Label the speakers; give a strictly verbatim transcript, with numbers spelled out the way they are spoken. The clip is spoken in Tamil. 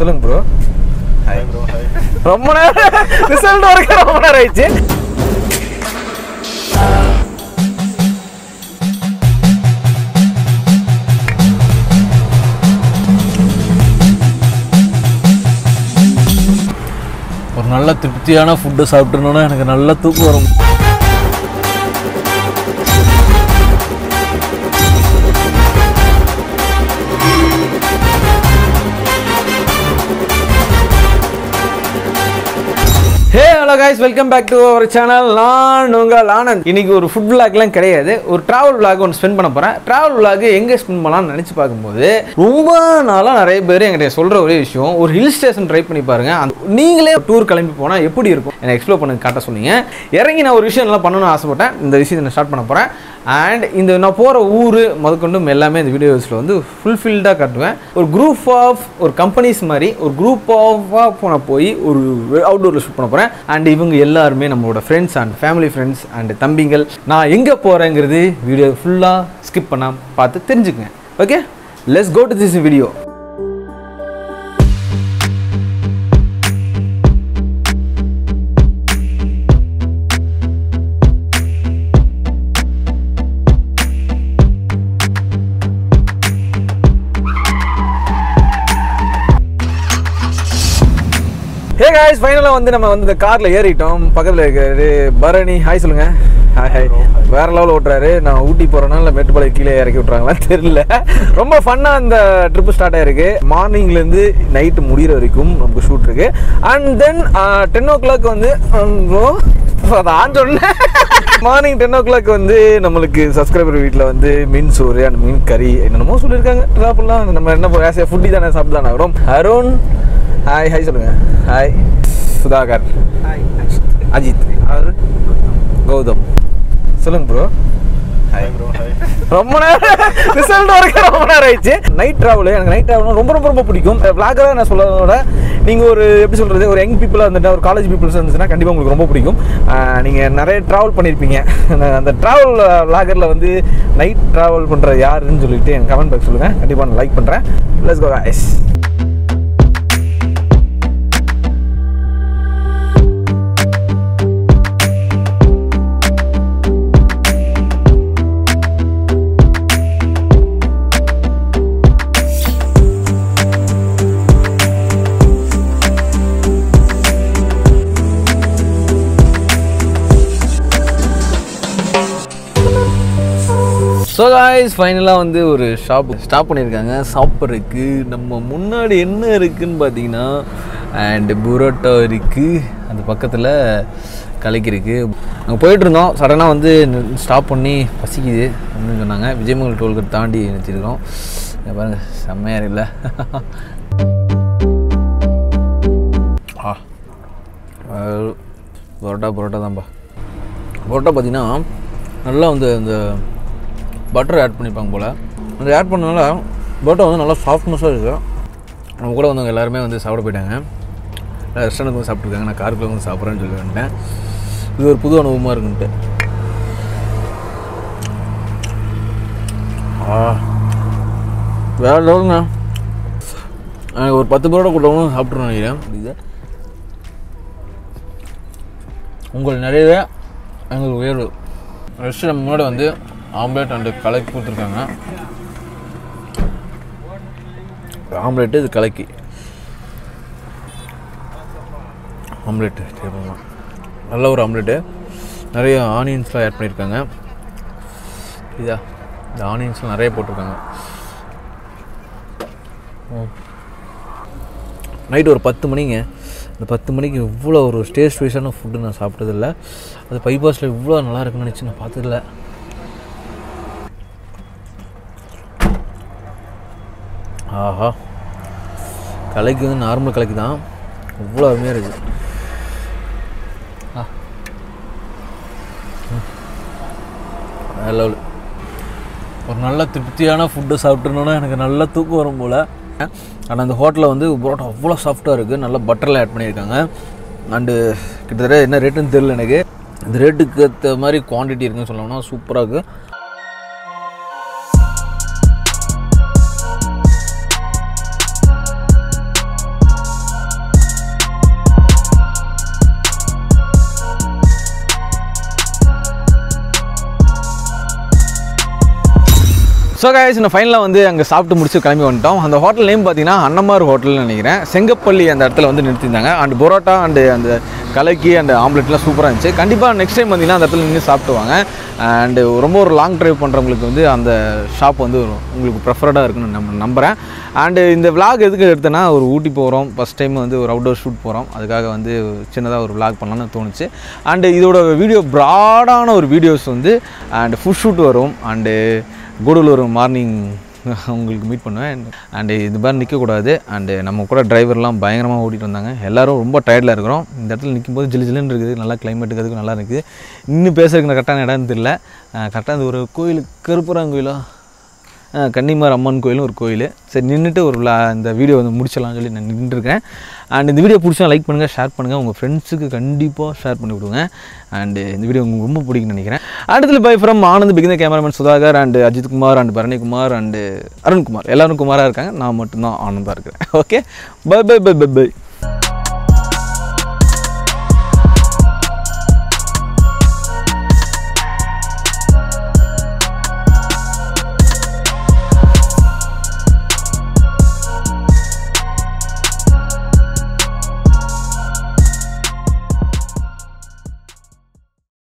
Speaker 1: சொல்லுங்க ப்ரோ. Hi bro. ஹாய். ரொம்ப நேரம் ரிசல்ட் வரைக்கும் ரொம்ப நேரம் ஆயிடுச்சு. ஒரு நல்ல திருப்தியான ஃபுட்டு சாப்பிட்டோன்னா எனக்கு நல்ல தூக்கம் வரும். Hey hello guys, welcome back to our channel. நான் உங்கள் ஆனந்த். இன்னைக்கு ஒரு ஃபுட் விளாக்லாம் கிடையாது, ஒரு ட்ராவல் விளாக் ஒன்று ஸ்பெண்ட் பண்ண போகிறேன். ட்ராவல் விளாக் எங்கே ஸ்பெண்ட் பண்ணலாம்னு நினச்சி பார்க்கும்போது ரொம்ப நாளாக நிறைய பேர் என்கிட்ட சொல்கிற ஒரே விஷயம், ஒரு ஹில் ஸ்டேஷன் ட்ரை பண்ணி பாருங்கள், அந்த நீங்களே டூர் கிளம்பி போனால் எப்படி இருக்கும் என்னை எக்ஸ்ப்ளோர் பண்ண காட்ட சொன்னீங்க. இறங்கி நான் ஒரு விஷயம் நல்லா பண்ணணும்னு ஆசைப்பட்டேன். இந்த விஷயத்தை நான் ஸ்டார்ட் பண்ண போகிறேன். அண்ட் இந்த நான் போகிற ஊர் முதற்கொண்டும் எல்லாமே இந்த வீடியோஸில் வந்து ஃபுல்ஃபில்டாக காட்டுவேன். ஒரு குரூப் ஆஃப் ஒரு கம்பெனிஸ் மாதிரி ஒரு குரூப் ஆஃபாக போன போய் ஒரு அவுட்டோரில் ஷூட் பண்ண போகிறேன். அண்ட் இவங்க எல்லாருமே நம்மளோட friends and family friends and தம்பிங்கள். நான் எங்கே போகிறேங்கிறது வீடியோ ஃபுல்லாக ஸ்கிப் பண்ணாமல் பார்த்து தெரிஞ்சுக்கங்க. Okay, let's go to this video. Hey guys, ஃபைனலாக வந்து நம்ம வந்து இந்த காரில் ஏறிட்டோம். பக்கத்தில் இருக்காரு பரணி. ஹாய் சொல்லுங்க. Hi hi. வேற லெவலில் ஓட்டுறாரு. நான் ஊட்டி போகிறேன்னா இல்லை மேட்டுப்பாளையம் கீழே இறக்கி விட்றாங்களான்னு தெரியல. ரொம்ப ஃபன்னாக அந்த ட்ரிப்பு ஸ்டார்ட் ஆகிருக்கு. மார்னிங்லேருந்து நைட்டு முடிகிற வரைக்கும் நமக்கு ஷூட் இருக்கு. And then ten o'clock வந்து அதான் சொன்னேன் மார்னிங் டென் ஓ கிளாக் வந்து நம்மளுக்கு சப்ஸ்கிரைபர் வீட்டில் வந்து மீன் சோறு அண்ட் மீன் கறி என்னென்னமோ சொல்லியிருக்காங்க. சாப்பிட்லாம். நம்ம என்ன ஆசையாக ஃபுட்டி தானே சாப்பிட்டு தானே ஆகிறோம். அருண் ஹாய் ஹாய் சொல்லுங்க. ஹாய். சுதாகர். ஹாய். அஜித். அவர் கௌதம். சொல்லுங்க ப்ரோ. Hi bro. ஹாய். ரொம்ப நேரம் ரிசல்ட் வரைக்கும் ரொம்ப நேரம் ஆயிடுச்சு. நைட் ட்ராவல் எனக்கு நைட் ட்ராவல் ரொம்ப ரொம்ப ரொம்ப பிடிக்கும். விளாகராக நான் சொல்கிறதோட நீங்கள் ஒரு எப்படி சொல்கிறது, ஒரு யங் பீப்புளாக இருந்துட்டு ஒரு காலேஜ் பீப்புள்ஸ் இருந்துச்சுன்னா கண்டிப்பாக உங்களுக்கு ரொம்ப பிடிக்கும். நீங்கள் நிறைய ட்ராவல் பண்ணியிருப்பீங்க. அந்த ட்ராவல் விளாகரில் வந்து நைட் ட்ராவல் பண்ணுற யாருன்னு சொல்லிட்டு எனக்கு கமெண்ட் பாக்ஸ் சொல்லுங்கள். கண்டிப்பாக நான் லைக் பண்ணுறேன். Let's go guys. So guys, ஃபைனலாக வந்து ஒரு ஷாப் ஸ்டாப் பண்ணியிருக்காங்க சாப்பிட்றதுக்கு. நம்ம முன்னாடி என்ன இருக்குதுன்னு பார்த்தீங்கன்னா அண்டு புரோட்டா இருக்குது. அந்த பக்கத்தில் கலக்கி இருக்குது. அங்கே போயிட்டுருந்தோம். சடனாக வந்து ஸ்டாப் பண்ணி பசிக்குது அப்படின்னு சொன்னாங்க. விஜயமங்கல் டோல்கேட் தாண்டி நினச்சிருக்கோம். பாருங்கள், செம்மையாக இல்லை. ஆ பரோட்டா பரோட்டா தான்ப்பா. பரோட்டா பார்த்தீங்கன்னா நல்லா வந்து அந்த பட்டர் ஆட் பண்ணிப்பாங்க போல். அந்த ஆட் பண்ணனால பரோட்டா வந்து நல்லா சாஃப்ட்னஸாக இருக்குது. நம்ம கூட வந்தவங்க எல்லாருமே வந்து சாப்பிட போயிட்டாங்க. ரெஸ்டாரண்ட்டுக்கு வந்து சாப்பிட்ருக்காங்க. நான் காருக்குள்ளே வந்து சாப்பிட்றேன்னு சொல்லி வந்துட்டேன். இது ஒரு புது அனுபவமாக இருக்குன்ட்டு. ஆ வேற லெவலுங்க. எனக்கு ஒரு பத்து பரோட்டா கூட்டவும் சாப்பிட்றோம் நினைக்கிறேன். இது உங்களுக்கு நிறையவே எங்களுக்கு உயர்வு. ரெஸ்டாரண்ட் முன்னாடி வந்து ஆம்லேட் அண்டு கலக்கி கொடுத்துருக்காங்க. ஆம்லேட்டு இது கலக்கி ஆம்லேட்டு பண்ணலாம். நல்ல ஒரு ஆம்லேட்டு. நிறைய ஆனியன்ஸ்லாம் ஆட் பண்ணியிருக்காங்க. இதா இந்த ஆனியன்ஸ்லாம் நிறைய போட்டிருக்காங்க. நைட்டு ஒரு பத்து மணிங்க. அந்த பத்து மணிக்கு இவ்வளோ ஒரு டேஸ்ட் வைஸான ஃபுட்டு நான் சாப்பிட்டதில்லை. அது பைபாஸில் இவ்வளோ நல்லா இருக்குன்னு நினச்சி நான் பார்த்ததில்ல. ஆஹா, கலைக்கு வந்து நார்மல் கலைக்கு தான் இவ்வளோ அருமையாக இருக்குது. ஆ லெவலு. ஒரு நல்ல திருப்தியான ஃபுட்டு சாப்பிட்டோன்னா எனக்கு நல்ல தூக்கம் வரும் போல். ஆனால் அந்த ஹோட்டலில் வந்து பரோட்டா அவ்வளோ சாஃப்டாக இருக்குது. நல்லா பட்டரில் ஆட் பண்ணியிருக்காங்க. அண்டு கிட்டத்தட்ட என்ன ரேட்டுன்னு தெரியல எனக்கு. இந்த ரேட்டுக்கு ஏற்ற மாதிரி குவான்டிட்டி இருக்குன்னு சொல்லணும்னா சூப்பராக இருக்குது. ஸோ கைஸ் இந்த ஃபைனலாக வந்து அங்கே சாப்பிட்டு முடிச்சு கிளம்பி வந்துட்டோம். அந்த ஹோட்டல் நேம் பார்த்தீங்கன்னா அன்னமார் ஹோட்டல்னு நினைக்கிறேன். செங்கப்பள்ளி அந்த இடத்துல வந்து நிறுத்தியிருந்தாங்க. அண்ட் பரோட்டா அண்டு அந்த கலக்கி அண்ட் ஆம்லெட்லாம் சூப்பராக இருந்துச்சு. கண்டிப்பாக நெக்ஸ்ட் டைம் வந்தீங்கன்னா அந்த இடத்துல நின்று சாப்பிட்டுவாங்க. அண்டு ரொம்ப ஒரு லாங் ட்ரைவ் பண்ணுறவங்களுக்கு வந்து அந்த ஷாப் வந்து உங்களுக்கு ப்ரிஃபர்டாக இருக்குன்னு நம்ம நம்புகிறேன். அண்டு இந்த விளாக் எதுக்கு எடுத்தேன்னா, ஒரு ஊட்டி போகிறோம், ஃபஸ்ட் டைம் வந்து ஒரு அவுட்டோர் ஷூட் போகிறோம், அதுக்காக வந்து சின்னதாக ஒரு விளாக் பண்ணலான்னு தோணுச்சு. அண்டு இதோட வீடியோ ப்ராடான ஒரு வீடியோஸ் வந்து அண்டு ஃபுட் ஷூட் வரும். அண்டு கூடலூர் மார்னிங் உங்களுக்கு மீட் பண்ணுவேன். அண்டு இது மாதிரி நிற்கக்கூடாது. அண்டு நம்ம கூட டிரைவர்லாம் பயங்கரமாக ஓட்டிகிட்டு வந்தாங்க. எல்லோரும் ரொம்ப டயர்டில் இருக்கிறோம். இந்த இடத்துல நிற்கும் போது ஜில்லு ஜில்லுன்னு இருக்குது, நல்லா கிளைமேட்டுக்கு அதுக்கு நல்லா இருக்குது. இன்னும் பேசுறதுக்கு கரெக்டான இடம்னு தெரியல. கரெக்டாக அந்த ஒரு கோயில், கருப்புறாங்கோயிலோ கன்னிமார் அம்மன் கோயிலும் ஒரு கோயில். சரி நின்றுட்டு ஒரு இந்த வீடியோ வந்து முடிச்சலாம்னு சொல்லி நான் நின்றுருக்கேன். அண்ட் இந்த வீடியோ பிடிச்சா லைக் பண்ணுங்கள், ஷேர் பண்ணுங்கள், உங்கள் ஃப்ரெண்ட்ஸுக்கு கண்டிப்பாக ஷேர் பண்ணி விடுங்க. அண்டு இந்த வீடியோ உங்களுக்கு ரொம்ப பிடிக்குன்னு நினைக்கிறேன். அடுத்தது பை ஃப்ரம் ஆனந்த், பிகின cameraman Sudhakar and Ajith Kumar and Bharanikumar and Arunkumar. எல்லோரும் குமாராக இருக்காங்க, நான் மட்டும்தான் ஆனந்தாக இருக்கிறேன். Okay, bye bye bye bye by.